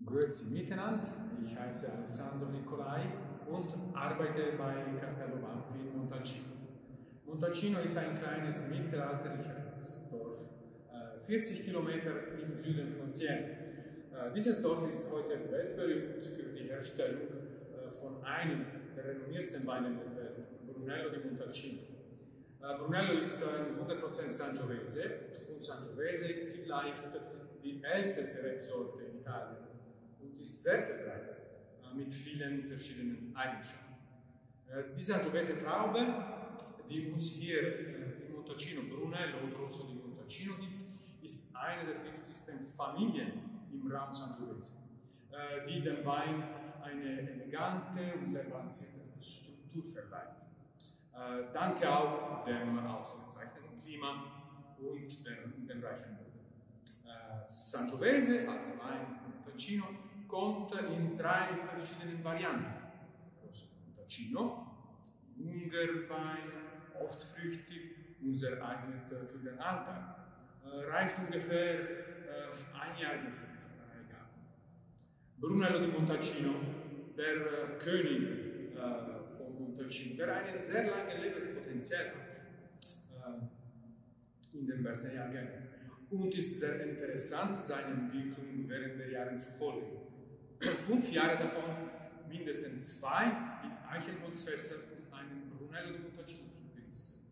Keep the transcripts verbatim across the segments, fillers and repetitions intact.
Grüezi miteinander, ich heiße Alessandro Nicolai und arbeite bei Castello Banfi in Montalcino. Montalcino ist ein kleines mittelalterliches Dorf, vierzig Kilometer im Süden von Siena. Dieses Dorf ist heute weltberühmt für die Herstellung von einem der renommiertesten Weine der Welt, Brunello di Montalcino. Brunello ist hundert Prozent Sangiovese und Sangiovese ist vielleicht die älteste Rebsorte in Italien und ist sehr verbreitet mit vielen verschiedenen Eigenschaften. Die Sangiovese-Traube, die uns hier in Montalcino, Brunello und Rosso di Montalcino gibt, ist eine der wichtigsten Familien im Raum Sangiovese, die dem Wein eine elegante und sehr balancierte Struktur verleiht. Danke auch dem ausgezeichneten Klima und dem, dem reichen Boden. Sangiovese als Wein Montalcino kommt in drei verschiedenen Varianten. Rosso Montalcino, Ungarwein, oft früchtig und sehr eignet für den Alltag. Reift ungefähr ein Jahr bevor die Freigabe. Brunello di Montalcino, der König von Montalcino, der ein sehr langes Lebenspotenzial hat in den besten Jahrgängen und ist sehr interessant, seine Entwicklung während der Jahre zu folgen. Fünf Jahre davon mindestens zwei in Eichenholzfässer und einen Brunello di Montalcino zu genießen.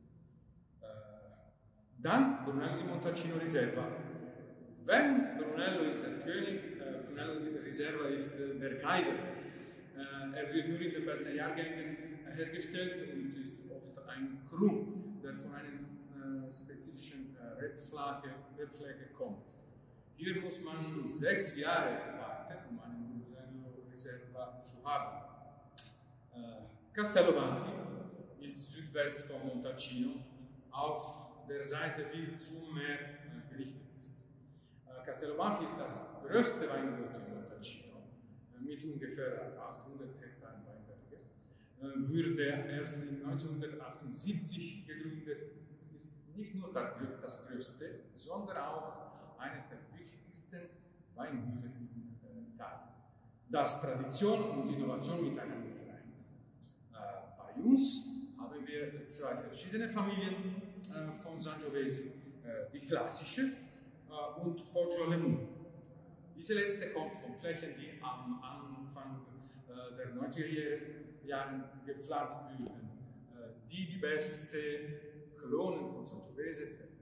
Dann Brunello di Montalcino Riserva. Wenn Brunello ist der König, äh, Brunello di Riserva ist äh, der Kaiser. Äh, er wird nur in den besten Jahrgängen hergestellt und ist oft ein Cru, der von einer äh, spezifischen äh, Rebfläche, Rebfläche kommt. Hier muss man sechs Jahre warten, um einen Brunello Riserva zu haben. Äh, Castello Banfi ist südwest von Montalcino, auf der Seite, die zum Meer äh, gerichtet ist. Äh, Castello Banfi ist das größte Weingut in Montalcino, äh, mit ungefähr achthundert Hektar Weinberge. Äh, wurde erst neunzehnhundertachtundsiebzig gegründet, ist nicht nur das größte, sondern auch eines der wichtigsten Weingüter in äh, Italien, das Tradition und Innovation miteinander vereint. Äh, bei uns haben wir zwei verschiedene Familien äh, von Sangiovese, äh, die klassische äh, und Poggio alle Mura. Diese letzte kommt von Flächen, die am Anfang äh, der neunziger Jahre gepflanzt wurden, äh, die die beste Klonen von Sangiovese